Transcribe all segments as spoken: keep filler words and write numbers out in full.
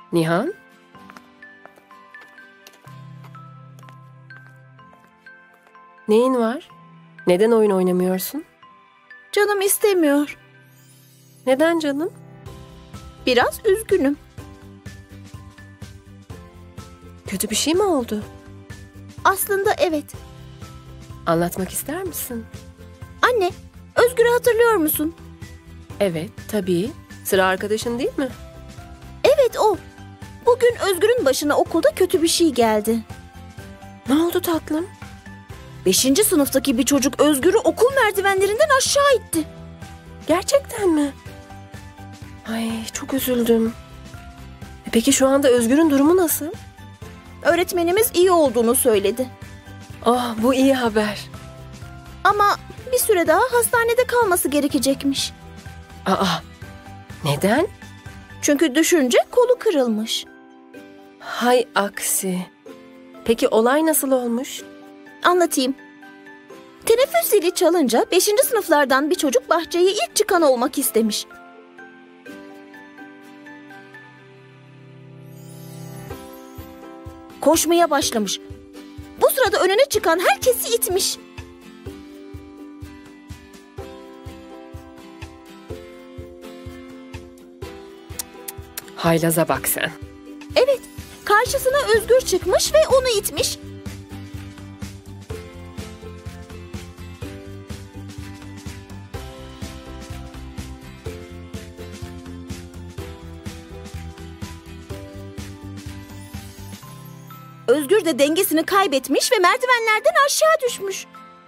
Nihan? Neyin var? Neden oyun oynamıyorsun? Canım istemiyor. Neden canım? Biraz üzgünüm. Kötü bir şey mi oldu? Aslında evet. Anlatmak ister misin? Anne, Özgür'ü hatırlıyor musun? Evet, tabii. Sıra arkadaşın değil mi? Evet o. Bugün Özgür'ün başına okulda kötü bir şey geldi. Ne oldu tatlım? Beşinci sınıftaki bir çocuk Özgür'ü okul merdivenlerinden aşağı itti. Gerçekten mi? Ay, çok üzüldüm. E peki şu anda Özgür'ün durumu nasıl? Öğretmenimiz iyi olduğunu söyledi. Oh, bu iyi haber. Ama bir süre daha hastanede kalması gerekecekmiş. Aa, neden? Çünkü düşünce kolu kırılmış. Hay aksi. Peki olay nasıl olmuş? Anlatayım. Teneffüs zili çalınca beşinci sınıflardan bir çocuk bahçeye ilk çıkan olmak istemiş. Koşmaya başlamış. Bu sırada önüne çıkan herkesi itmiş. Haylaza bak sen. Evet, karşısına Özgür çıkmış ve onu itmiş. Özgür de dengesini kaybetmiş ve merdivenlerden aşağı düşmüş.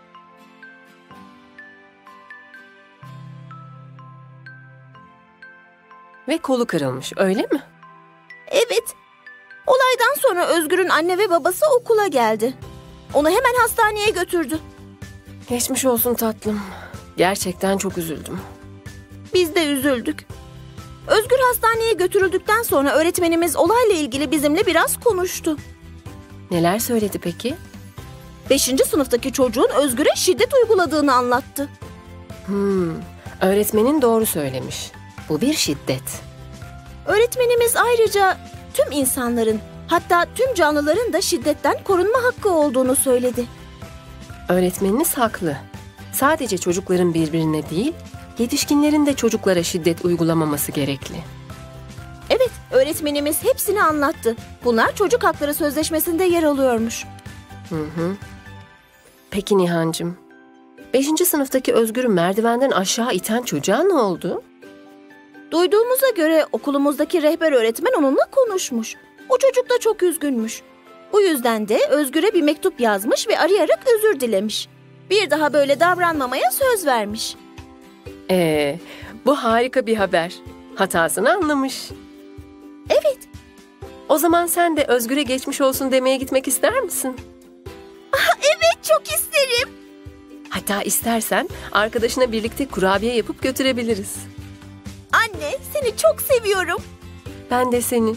Ve kolu kırılmış, öyle mi? Evet. Olaydan sonra Özgür'ün anne ve babası okula geldi. Onu hemen hastaneye götürdü. Geçmiş olsun tatlım. Gerçekten çok üzüldüm. Biz de üzüldük. Özgür hastaneye götürüldükten sonra öğretmenimiz olayla ilgili bizimle biraz konuştu. Neler söyledi peki? Beşinci sınıftaki çocuğun Özgür'e şiddet uyguladığını anlattı. Hmm, öğretmenin doğru söylemiş. Bu bir şiddet. Öğretmenimiz ayrıca tüm insanların, hatta tüm canlıların da şiddetten korunma hakkı olduğunu söyledi. Öğretmeniniz haklı. Sadece çocukların birbirine değil, yetişkinlerin de çocuklara şiddet uygulamaması gerekli. Evet, öğretmenimiz hepsini anlattı. Bunlar Çocuk Hakları Sözleşmesi'nde yer alıyormuş. Hı hı. Peki Nihancığım, beşinci sınıftaki Özgür'ü merdivenden aşağı iten çocuğa ne oldu? Duyduğumuza göre okulumuzdaki rehber öğretmen onunla konuşmuş. O çocuk da çok üzgünmüş. Bu yüzden de Özgür'e bir mektup yazmış ve arayarak özür dilemiş. Bir daha böyle davranmamaya söz vermiş. Ee, bu harika bir haber. Hatasını anlamış. Evet. O zaman sen de Özgür'e geçmiş olsun demeye gitmek ister misin? Evet, çok isterim. Hatta istersen arkadaşına birlikte kurabiye yapıp götürebiliriz. Anne, seni çok seviyorum. Ben de seni.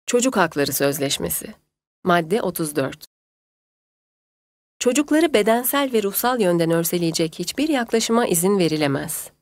Çocuk Hakları Sözleşmesi. Madde otuz dört. Çocukları bedensel ve ruhsal yönden örseleyecek hiçbir yaklaşıma izin verilemez.